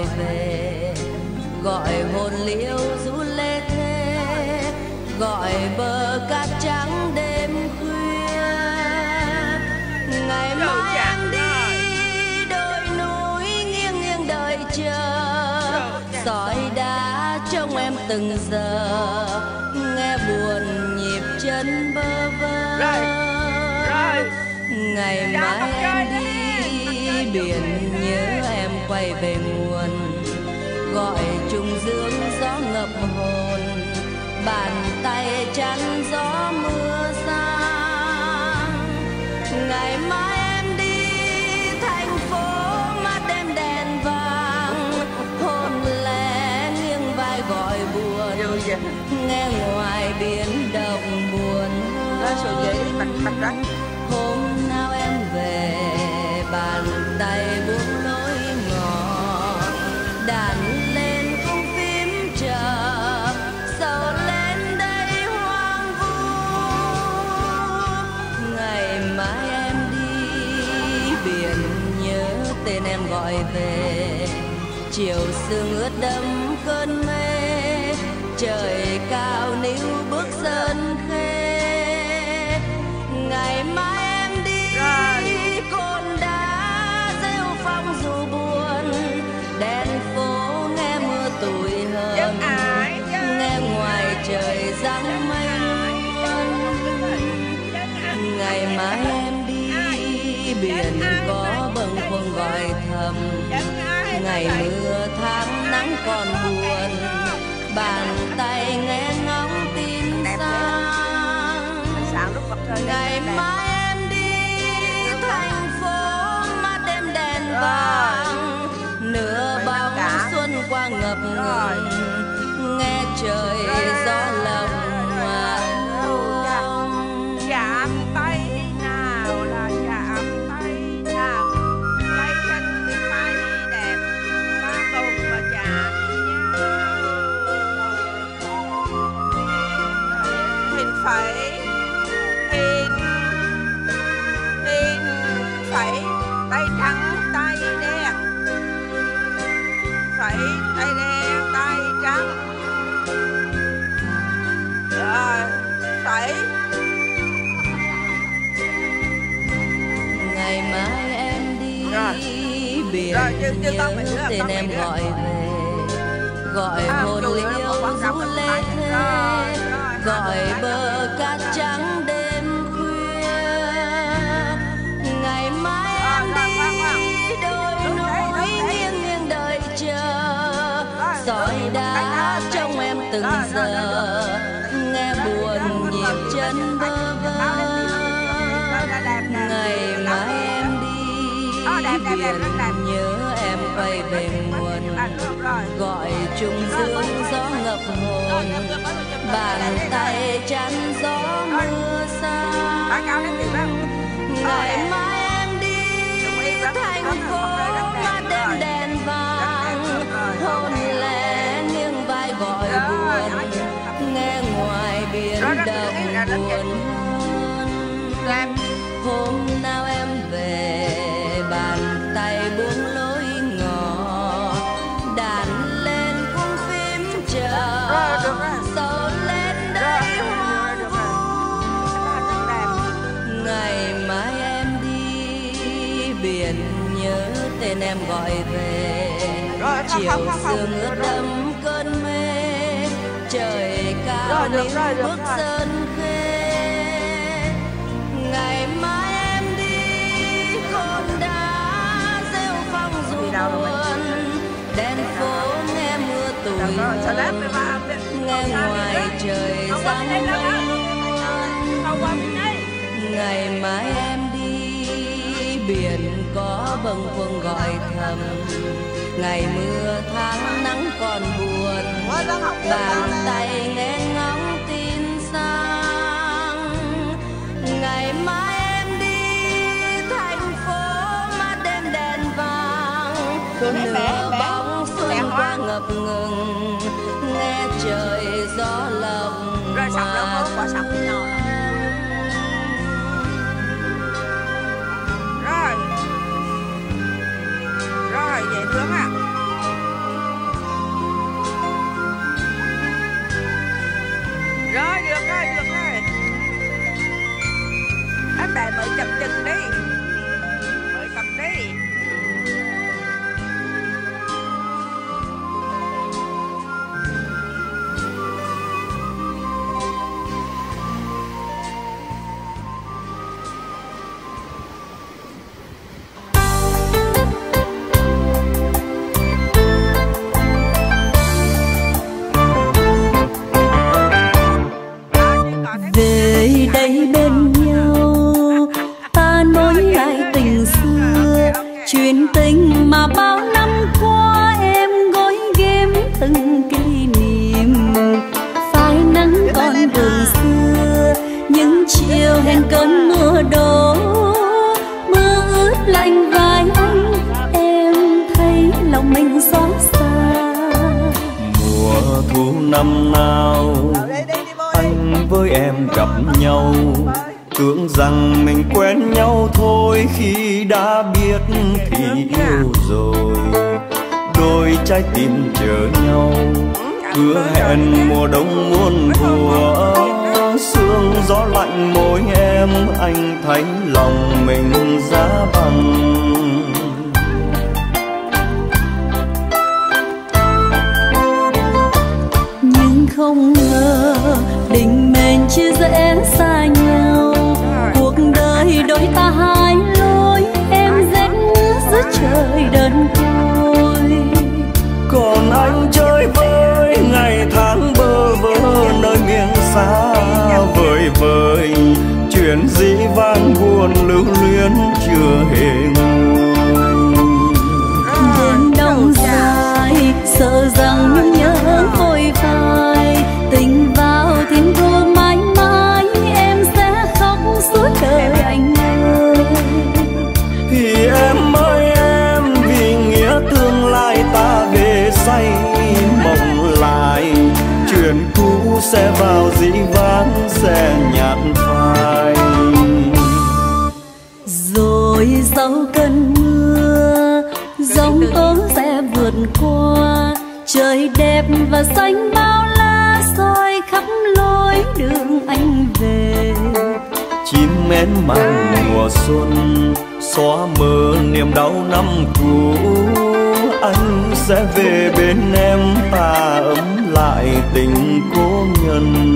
về, gọi hồn liễu rũ lê thế, gọi bờ cát trắng đêm khuya. Ngày mai em đi đồi núi nghiêng nghiêng đợi chờ, sỏi đá trông em từng giờ, nghe buồn nhịp chân bơ vơ. Ngày mai em đi biển nhớ em quay về nguồn, gọi trùng dương gió ngập hồn, bàn tay chắn gió mưa xa. Ngày mai em đi thành phố mắt đêm đèn vàng, hồn lẻ nghiêng vai gọi buồn, nghe ngoài biển động buồn. Hôm nào em về bàn tay buông lối ngỏ, đàn lên cung phím chờ, sầu lên đây hoang vu. Ngày mai em đi biển nhớ tên em gọi về, chiều sương ướt đẫm cơn mê, trời cao níu bước sân khê. Ngày mai em đi cồn đá rêu phong dù buồn, đèn phố nghe mưa tủi hờn, nghe ngoài trời giăng mây luôn. Ngày mai em đi biển có bâng khuâng gọi thầm, ngày mưa tháng nắng còn buồn, bàn tay nghe ngóng tin xa. Ngày mai em đi thành phố mắt đêm đèn vàng, nửa bóng xuân qua ngập ngừng, nghe trời gió lồng chạm tay nào là chạm tay nào, tay chân thì tay đẹp, ta cùng mà chạm nhau. Hình phải tay trắng tay đen, phải tay đen tay trắng, rồi phải. Ngày mai em đi biển nhớ tên em gọi về, gọi hồn liễu rũ lê thế, gọi bờ cát trắng đêm khuya. Ngày mai em đi đồi núi nghiêng nghiêng đợi chờ, sỏi đá trông em từng giờ, nghe buồn nhịp chân bơ vơ. Ngày mai em đi biển nhớ em quay về nguồn, gọi trùng dương gió ngập hồn, bàn tay chắn gió mưa xa. Ngày mai em đi thành phố mắt đêm đèn vàng, hồn lẻ nghiêng vai gọi buồn, nghe ngoài biển động buồn hơn. Hôm nào em về bàn tay buông lối ngỏ, đàn lên cung phím chờ, sầu lên đây hoang vu. Ngày mai em đi biển nhớ tên em gọi về, chiều sương ướt đẫm cơn mê, trời cao níu bước sân khê. Ngày mai em đi cồn đá rêu phong dù buồn, đèn phố nghe mưa tủi hờn, nghe ngoài trời giăng mây luôn. Ngày mai em đi biển có bâng khuâng gọi thầm, ngày mưa tháng nắng còn buồn, bàn tay nghe ngóng tin sang. Ngày mai em đi thành phố mắt đêm đèn vàng, nửa bóng xuân qua ngập ngừng, nghe trời gió lồng Rồi về Phương ạ. Rồi, được rồi, được rồi. Anh đại mời chập chừng đi. Mời cầm đi. Về đây bên nhau ta nối lại tình xưa, chuyện tình mà bao năm qua em gói ghém từng kỷ niệm. Phai nắng con đường xưa, những chiều hẹn cơn mưa đổ, mưa ướt lạnh vai anh, em thấy lòng mình xót xa. Mùa thu năm nào anh với em gặp nhau, tưởng rằng mình quen nhau thôi, khi đã biết thì yêu rồi. Đôi trái tim chờ nhau, hứa hẹn mùa đông muôn thuở. Sương gió lạnh môi em, anh thấy lòng mình giá băng. Không ngờ định mệnh chia rẽ xa nhau, cuộc đời đôi ta hai lối, em rẽ giữa trời đơn côi. Còn anh chơi với ngày tháng bơ vơ nơi miền xa vời vời, chuyện dĩ vãng buồn lưu luyến chưa hề nguôi. Đêm đông dài sợ rằng nhung nhớ vội phai, tình vào thiên thu mãi mãi, em sẽ khóc suốt đời anh ơi. Thì em ơi em, vì nghĩa tương lai ta về say mộng lại, chuyện cũ sẽ vào dĩ vãng sẽ nhạt phai. Rồi sau cơn mưa giông tố sẽ vượt qua, trời đẹp và xanh bao la soi khắp lối đường anh về. Chim én mang mùa xuân xóa mờ niềm đau năm cũ, anh sẽ về bên em, ta ấm lại tình cố nhân.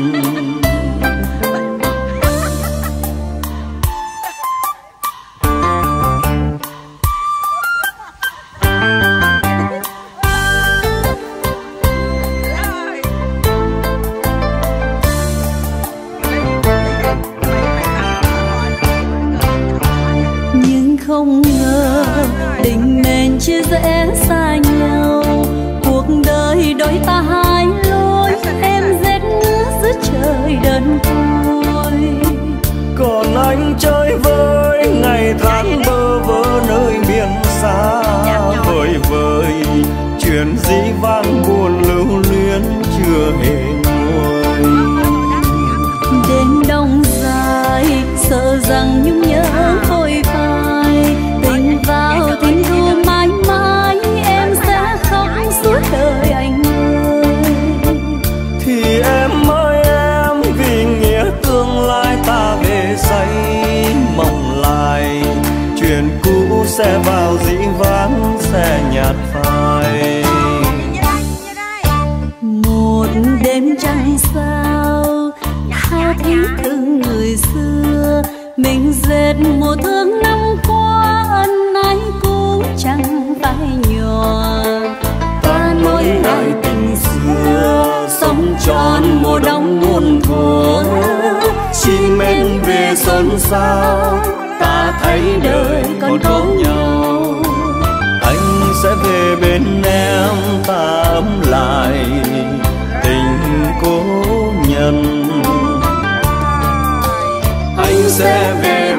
Không ngờ định mệnh chia rẽ xa nhau, cuộc đời đôi ta hai lối, em rẽ giữa trời đơn côi. Còn anh chơi với ngày tháng bơ vơ nơi miền xa vời vời, chuyện dĩ vãng buồn lưu luyến chưa hề nguôi. Đêm đông dài sợ rằng nhung nhớ vội phai, tình vào tình thu mãi mãi, em sẽ khóc suốt đời anh ơi. Thì em ơi em, vì nghĩa tương lai ta về say mộng lại, chuyện cũ sẽ vào dĩ vãng sẽ nhạt phai. Một đêm trăng sao tha thiết thương người xưa, mình dệt mùa thương năm qua, ân ái cũng chẳng phải nhỏ. Ta nối lại tình xưa, sống tròn mùa đông muôn thuở. Chim én về xuân sao, ta thấy đời còn có nhau. Anh sẽ về bên em, ta ấm lại tình cố nhân. Anh sẽ về